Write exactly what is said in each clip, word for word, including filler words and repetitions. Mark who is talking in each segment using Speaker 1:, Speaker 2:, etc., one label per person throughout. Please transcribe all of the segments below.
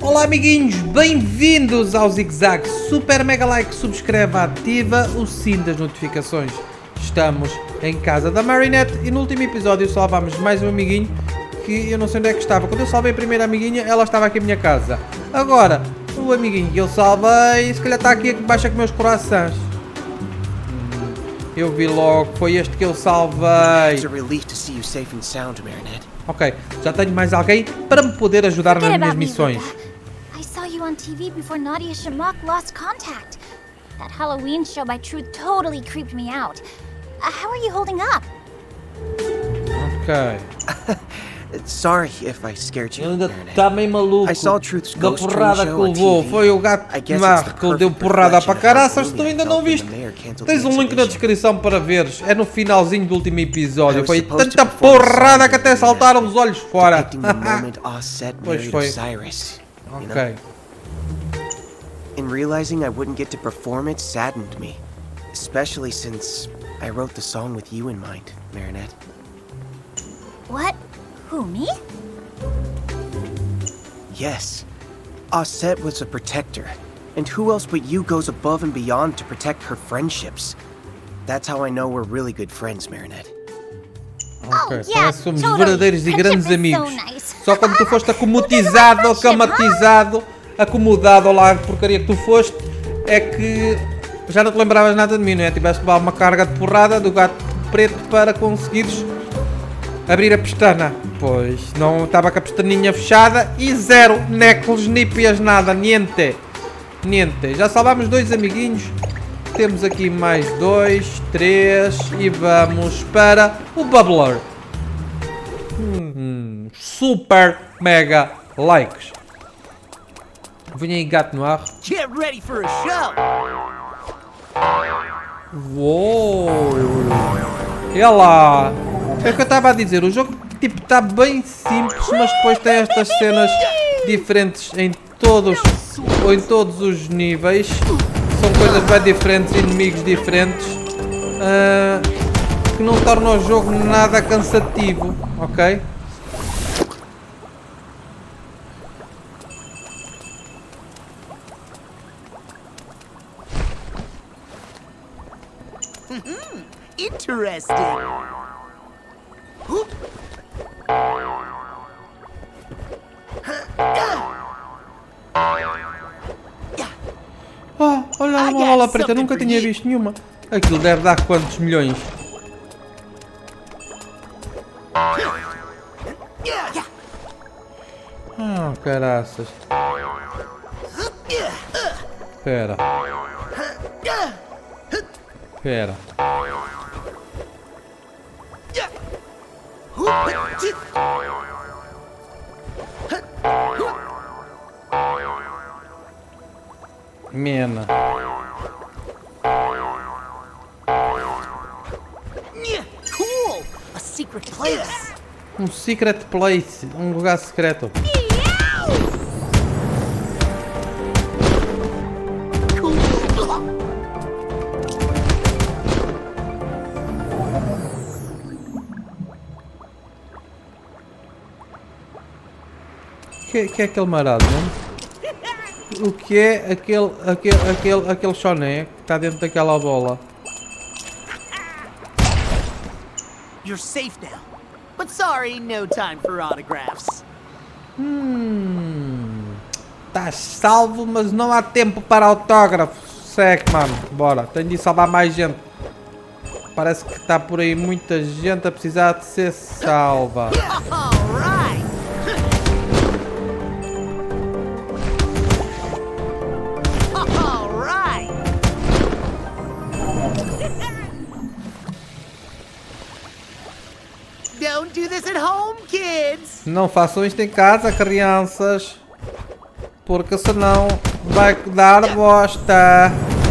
Speaker 1: Olá amiguinhos, bem-vindos ao Zig Zag. Super mega like, subscreve, ativa o sino das notificações. Estamos em casa da Marinette e no último episódio salvámos mais um amiguinho que eu não sei onde é que estava. Quando eu salvei a primeira amiguinha, ela estava aqui em minha casa. Agora, o amiguinho que eu salvei, se calhar está aqui embaixo com meus corações. Eu vi logo, foi este que eu salvei. Ok, já tenho mais alguém para me poder ajudar nas minhas missões.
Speaker 2: I saw you on T V before Nadia Shamrock lost contact. That Halloween show by Truth totally creeped me out. Uh, how are you holding up?
Speaker 1: Ok.
Speaker 3: Sorry if I scared you.
Speaker 1: Ele ainda está meio maluco da porrada que levou. Foi o gato Marro que lhe deu porrada para caraças. Se tu ainda não viste, tens um link na descrição para veres. É no finalzinho do último episódio. Foi tanta porrada que até saltaram os olhos fora. Pois foi. Ok.
Speaker 3: In realizing I wouldn't get to perform it saddened me, especially since I wrote the song with you in mind, Marinette.
Speaker 2: What? Who, me?
Speaker 3: Yes. Osset was a protector, and who else but you goes above and beyond to protect her friendships? That's how I know we're really good friends, Marinette.
Speaker 1: Ok, parece que somos verdadeiros e grandes amigos. Só quando tu foste acomodizado, acamatizado, acomodado lá a porcaria que tu foste, é que já não te lembravas nada de mim, não é? Tiveste de levar uma carga de porrada do gato preto para conseguires abrir a pestana. Pois, não estava com a pestaninha fechada e zero néclos, nípias, nada, niente. Niente. Já salvámos dois amiguinhos. Temos aqui mais dois, três e vamos para o Bubbler. Hum, super mega likes. Venha aí, gato no ar.
Speaker 4: Get ready for a show.
Speaker 1: Uou! Olha lá! É o que eu estava a dizer, o jogo tipo está bem simples, mas depois tem estas cenas diferentes em todos ou em todos os níveis. São coisas bem diferentes, inimigos diferentes, uh, que não tornam o jogo nada cansativo, ok?
Speaker 4: Interesting.
Speaker 1: Oh, olha uma bola preta, nunca tinha visto nenhuma. Aquilo deve dar quantos milhões? Ah, caraças. Espera. Espera. Mena.
Speaker 4: Cool. A secret place.
Speaker 1: Um secret place, um lugar secreto. O que, que é aquele marado, não? O que é aquele, aquele, aquele, aquele choné que está dentro daquela bola?
Speaker 4: You're safe now. But sorry, no time for autographs.
Speaker 1: Hum, estás salvo, mas não há tempo para autógrafos. Segue, mano. Bora, tenho de salvar mais gente. Parece que está por aí muita gente a precisar de ser salva.
Speaker 4: Alright. Alright. Don't do this at home, kids.
Speaker 1: Não façam isto em casa, crianças. Porque senão vai dar bosta.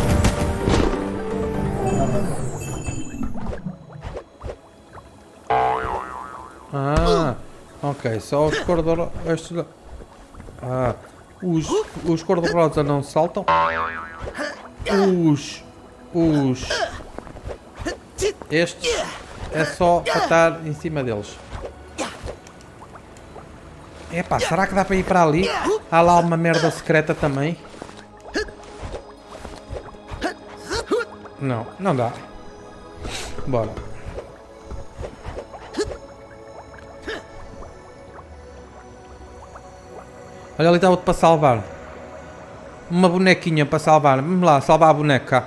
Speaker 1: Ah, ok, só os cor-de-rosa. Ah, os, os cor-de-rosa não saltam. Os, os, estes é só para estar em cima deles. Epá, será que dá para ir para ali? Há lá uma merda secreta também. Não, não dá. Bora. Olha, ali está outro para salvar. Uma bonequinha para salvar. Vamos lá, salvar a boneca.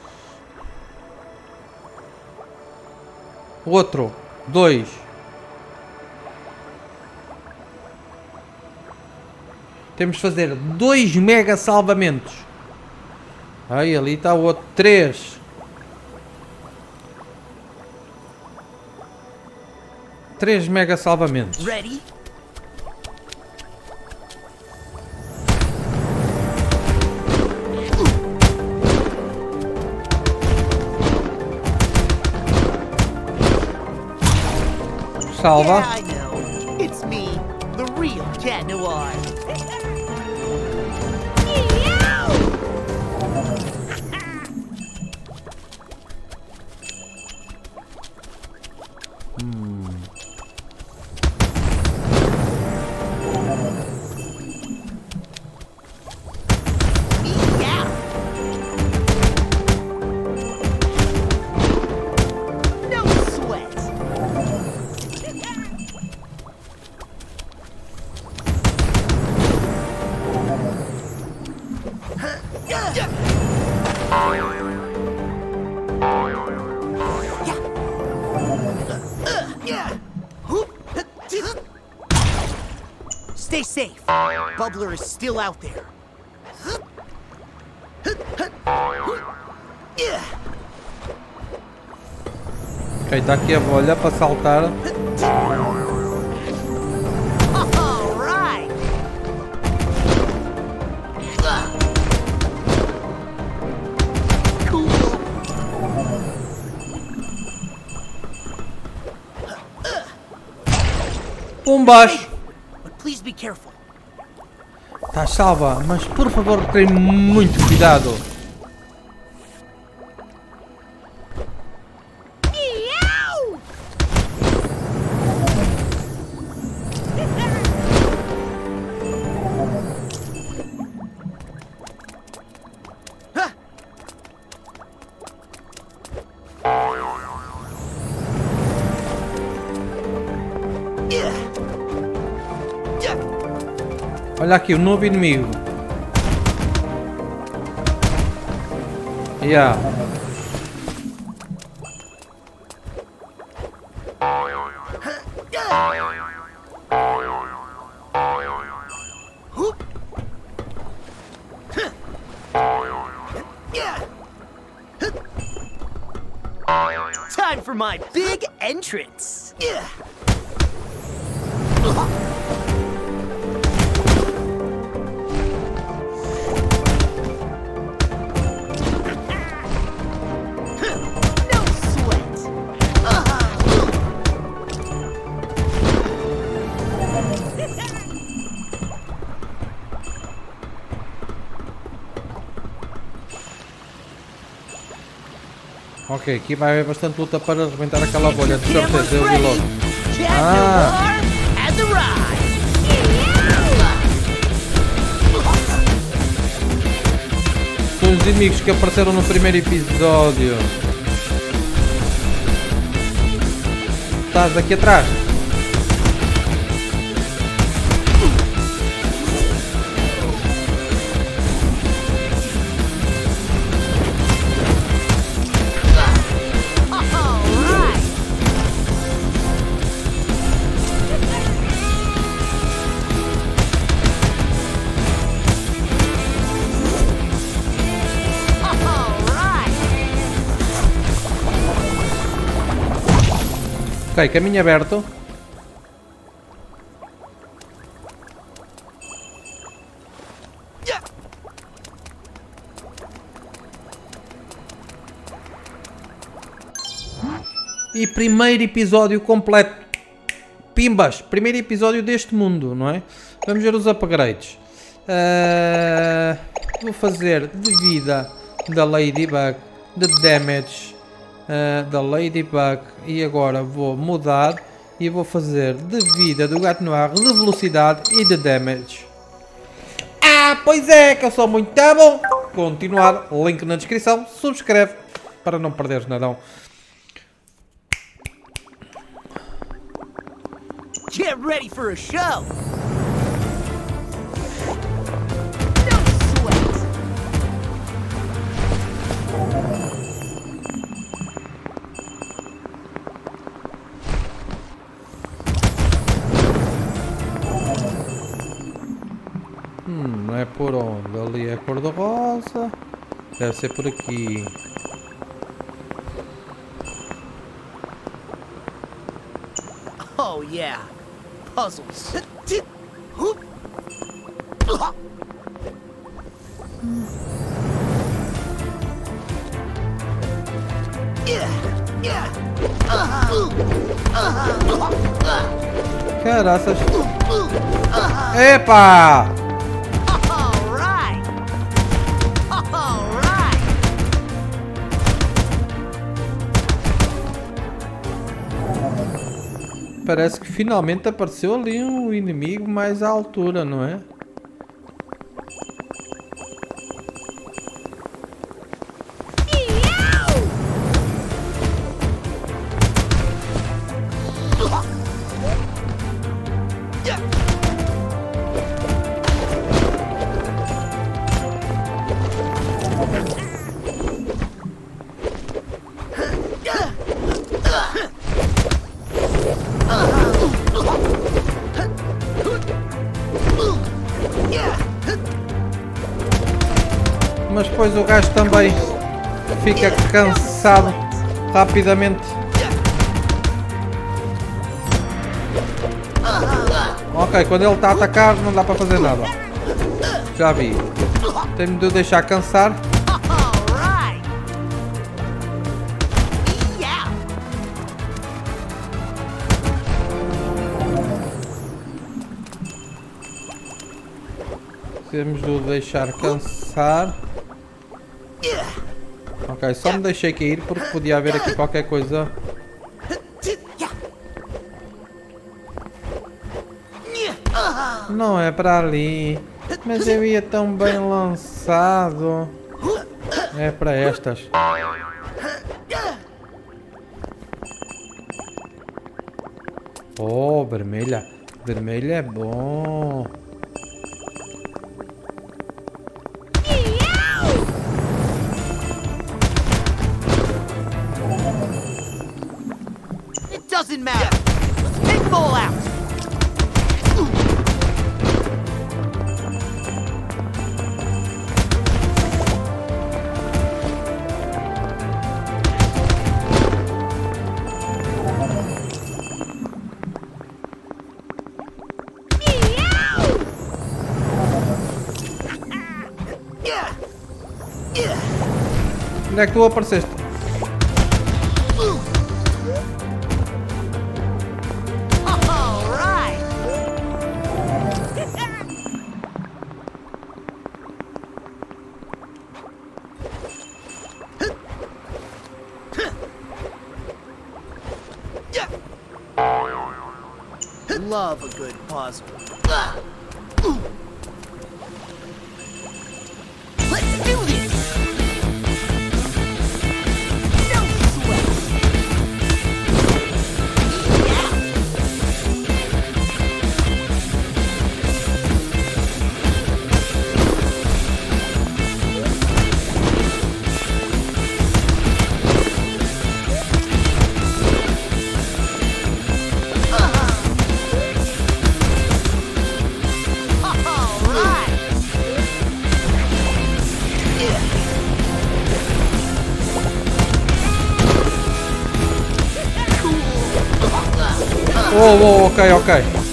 Speaker 1: Outro. Dois. Temos de fazer dois mega salvamentos. Aí, ali está o outro. Três. Três mega salvamentos.
Speaker 4: Ready?
Speaker 1: Salva.
Speaker 4: Yeah, I know. It's me, the real Cat Noir. Stay safe. Bubbler is still out there.
Speaker 1: Ok, está aqui a bolha para saltar.
Speaker 4: All right. Cool.
Speaker 1: Um baixo.
Speaker 4: Please be careful.
Speaker 1: Está salva, mas por favor tenha muito cuidado. Olha aqui, o novo inimigo. Yeah.
Speaker 4: Time for my big entrance.
Speaker 1: Ok, aqui vai haver bastante luta para arrebentar aquela bolha, de certeza, eu vi logo. Ah! São os inimigos que apareceram no primeiro episódio. Estás aqui atrás. Ok, caminho aberto. E primeiro episódio completo. Pimbas, primeiro episódio deste mundo, não é? Vamos ver os upgrades. Uh, vou fazer de vida da Ladybug, de damage uh, da Ladybug, e agora vou mudar E vou fazer de vida do gato noir, de velocidade e de damage. Ah, pois é, que eu sou muito bom. Continuar, link na descrição, subscreve para não perderes nadão.
Speaker 4: Get ready for a show.
Speaker 1: Hum, não é por onde? Ali é cor de rosa. Deve ser por aqui.
Speaker 4: Oh yeah, puzzles.
Speaker 1: Caraças. Epa! Parece que finalmente apareceu ali um inimigo mais à altura, não é? Mas depois o gajo também fica cansado rapidamente. Ok, quando ele está a atacar não dá para fazer nada. Já vi. Tenho de o deixar cansar. Temos de o deixar cansar. Ok, só me deixei cair porque podia haver aqui qualquer coisa. Não é para ali. Mas eu ia tão bem lançado. É para estas. Oh, vermelha. Vermelha é bom.
Speaker 4: Doesn't matter. Take them all out.
Speaker 1: Onde é que tu apareceste?
Speaker 4: Love a good puzzle. Let's do this! No sweat!
Speaker 1: Oh, oh, ok, ok.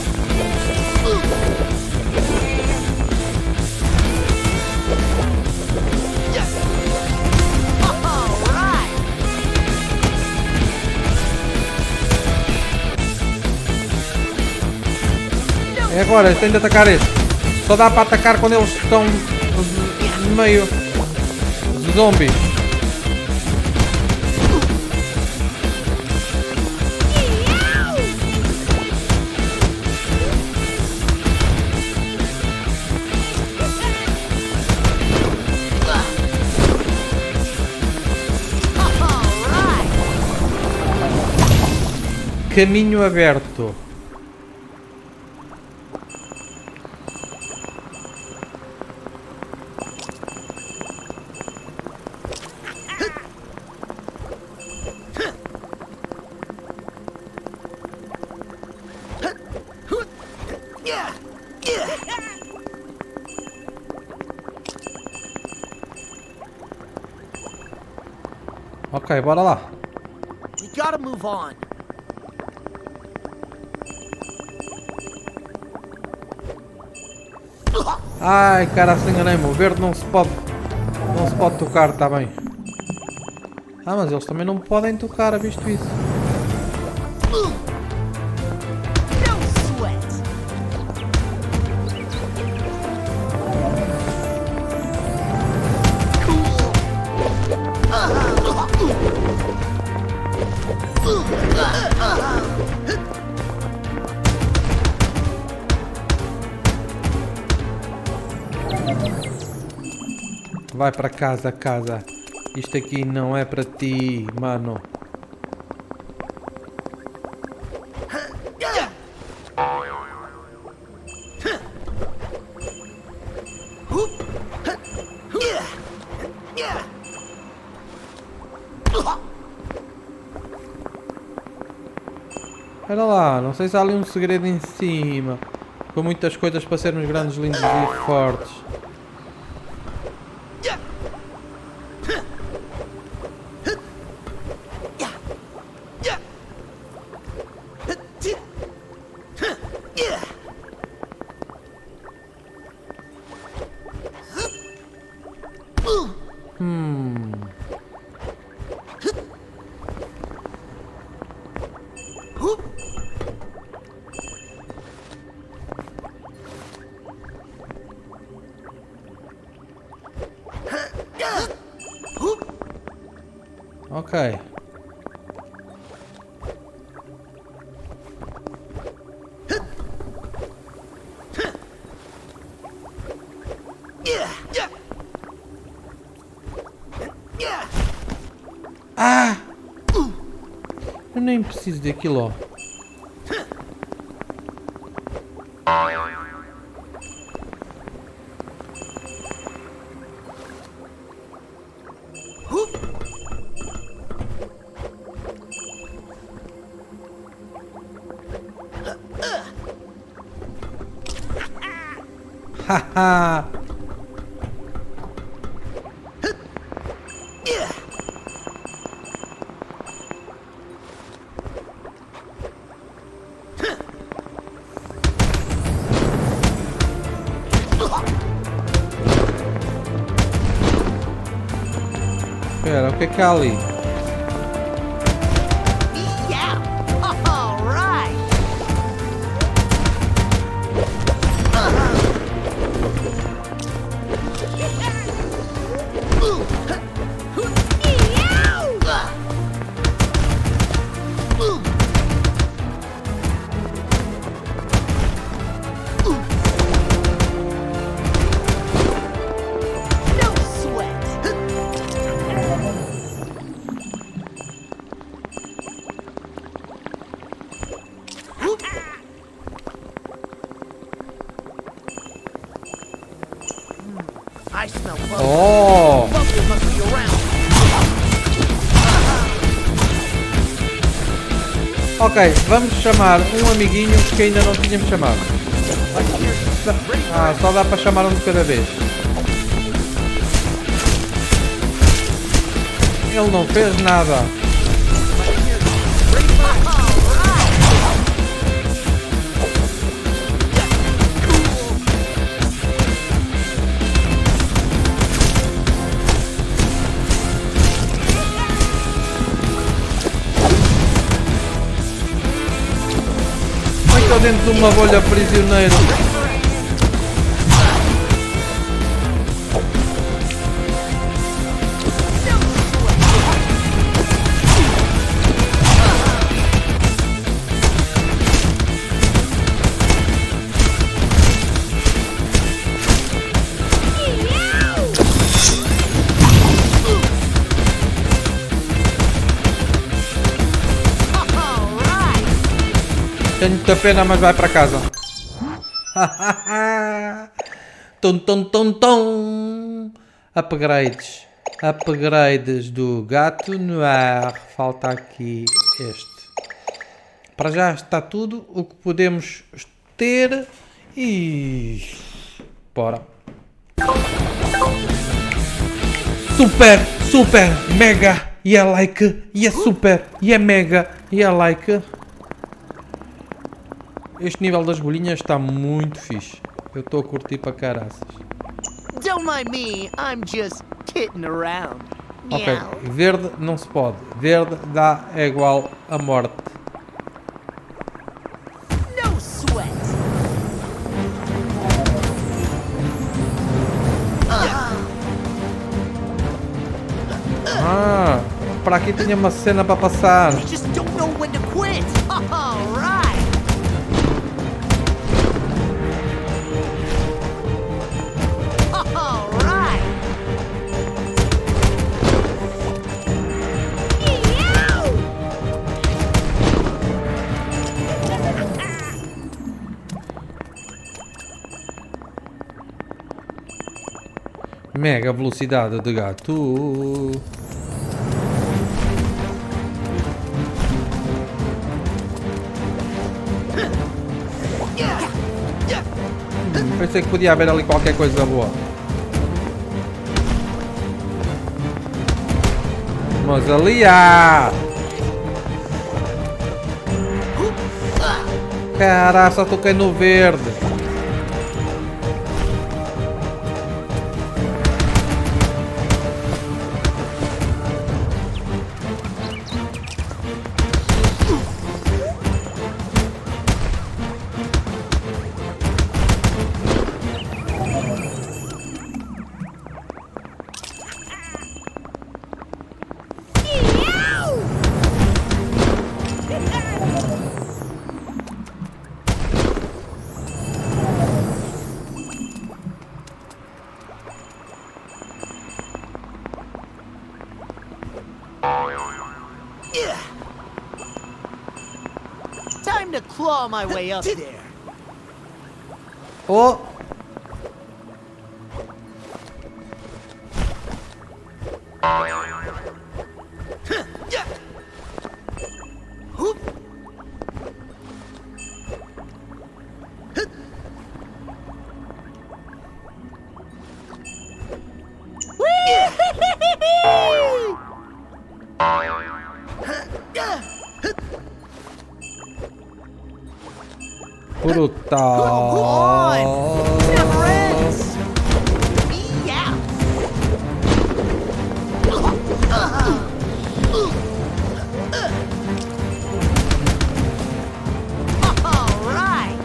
Speaker 1: É agora, tem de atacar este. Só dá para atacar quando eles estão meio zombies. Caminho aberto. Ok, bora lá.
Speaker 4: We gotta move on.
Speaker 1: Ai, cara, se enganei-me. O verde não se pode. Não se pode tocar, está bem. Ah, mas eles também não podem tocar, visto isso. Vai para casa, casa. Isto aqui não é para ti, mano. Espera lá, não sei se há ali um segredo em cima. Com muitas coisas para sermos grandes, lindos e fortes. Hmm. Ok. Ah! Eu nem preciso daquilo, ó. Haha! Espera, o que é que há ali? Oh! Ok, vamos chamar um amiguinho que ainda não tínhamos chamado. Ah, só dá para chamar um de cada vez. Ele não fez nada. Estou dentro de uma bolha prisioneiro. Tenho muita pena, mas vai para casa. Tum, tum, tum, tum. Upgrades. Upgrades do gato noir. Falta aqui este. Para já está tudo o que podemos ter. E... bora. Super, super, mega. E é like. E é super. E é mega. E é like. Este nível das bolinhas está muito fixe. Eu estou a curtir para caraças.
Speaker 4: Don't mind me, I'm just kidding around.
Speaker 1: Ok,
Speaker 4: Meow.
Speaker 1: verde não se pode. Verde dá é igual a morte.
Speaker 4: No sweat.
Speaker 1: Ah, para aqui tinha uma cena para passar.
Speaker 4: I just don't know when to quit. All right. All right.
Speaker 1: Mega velocidade de gato. Hum, pensei que podia haver ali qualquer coisa boa. Mas ali há. Caraca, só toquei no verde.
Speaker 4: Time to claw my way up there.
Speaker 1: Oh! Brutal.
Speaker 4: Never ends. Meow. All right.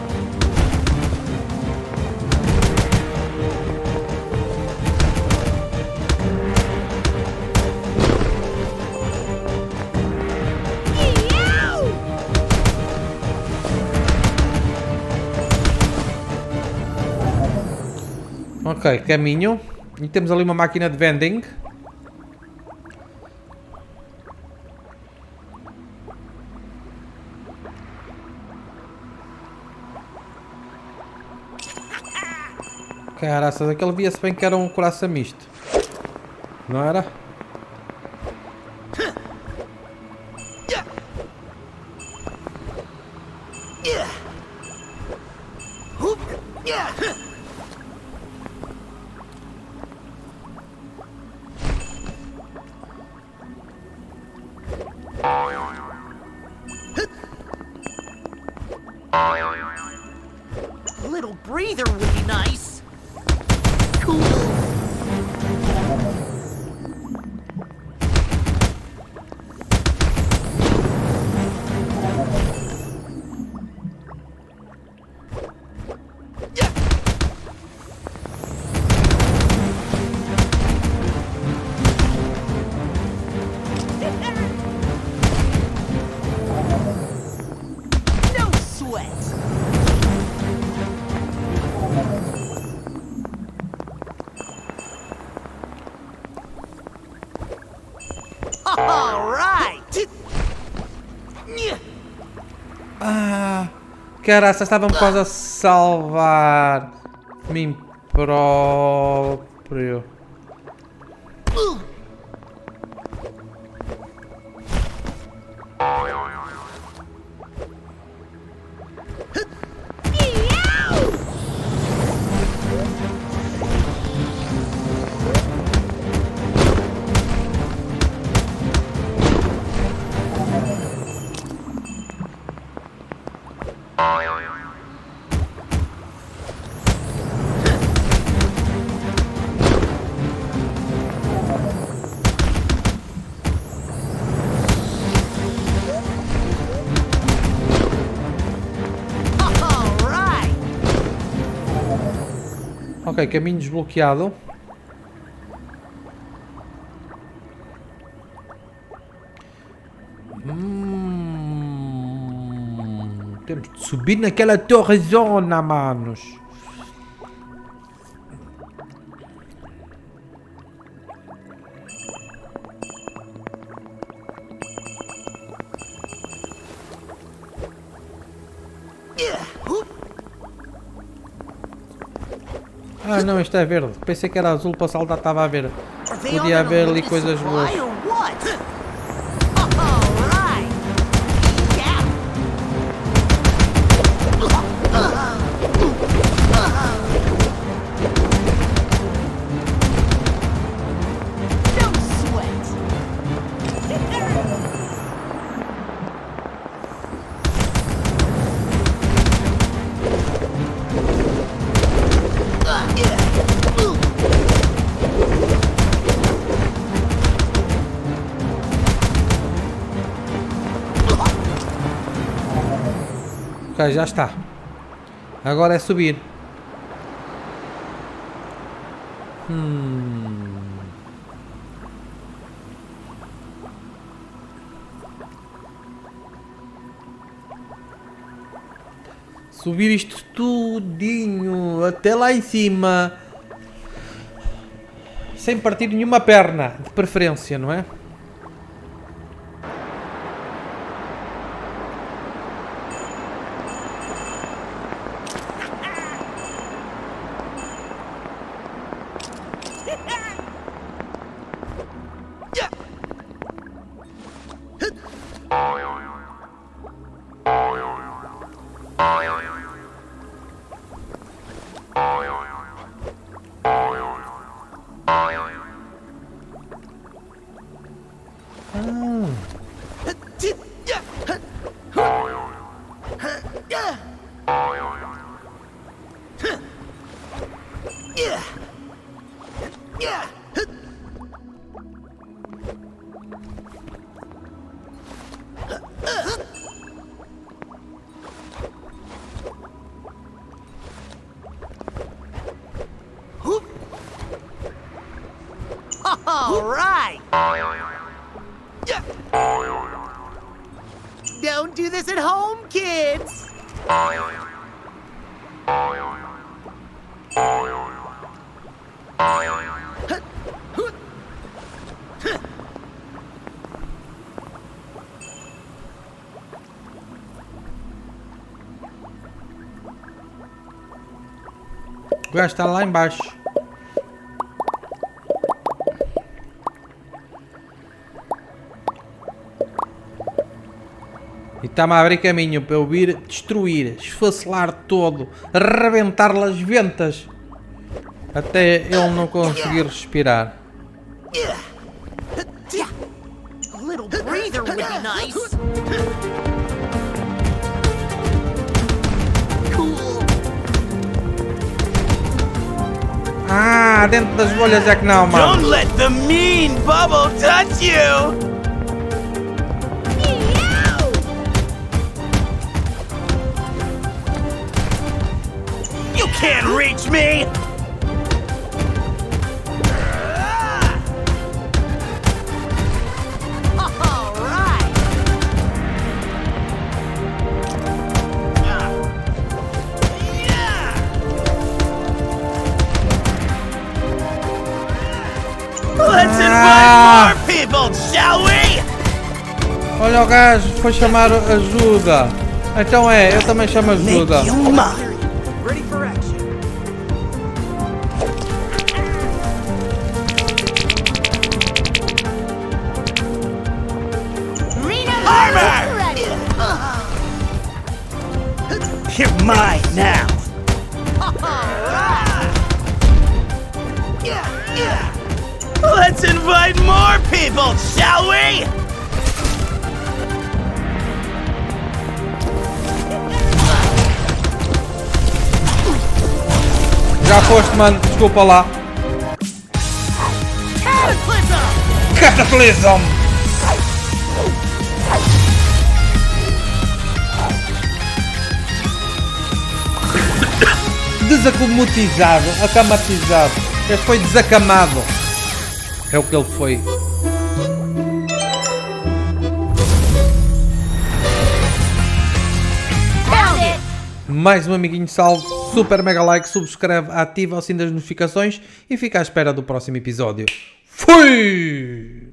Speaker 1: Ok, caminho. E temos ali uma máquina de vending. Caraças, aquele via-se bem que era um coração misto. Não era?
Speaker 4: A little breather would be nice. Cool. No sweat. All right.
Speaker 1: Ah, caraças, estava-me quase a salvar mim próprio. Ok, caminho desbloqueado. Hum, temos de subir naquela torre zona, manos. Ah não, isto é verde. Pensei que era azul para saltar, estava a ver. Podia haver ali coisas boas. Ok, já está. Agora é subir. Hum. Subir isto tudinho até lá em cima. Sem partir nenhuma perna, de preferência, não é?
Speaker 4: All right. Don't do this at home, kids.
Speaker 1: O gajo está lá embaixo. E está-me a abrir caminho para eu vir destruir, esfacelar todo, arrebentar-lhe as ventas. Até ele não conseguir respirar.
Speaker 4: A little breather would be nice.
Speaker 1: Ah, dentro das bolhas é que não, mano.
Speaker 5: Don't let the mean bubble touch you. You can't reach me.
Speaker 4: All right.
Speaker 5: Let's
Speaker 1: Ah.
Speaker 5: invite more people, shall we?
Speaker 1: Olha o gajo, foi chamar ajuda. Então é, eu também chamo ajuda.
Speaker 5: Make you mine.
Speaker 3: Ready for action.
Speaker 5: Armor! You're mine now. Let's invite more people, shall we?
Speaker 1: Já foste, mano, desculpa lá. Cataclysm! Desacomatizado, acamatizado. Este foi desacamado. É o que ele foi. Mais um amiguinho salve, super mega like, subscreve, ativa o sininho das notificações e fica à espera do próximo episódio. Fui!